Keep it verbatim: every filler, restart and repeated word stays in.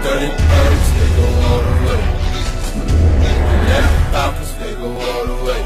Dirty birds, they go all the way. Left pockets, they go all the way.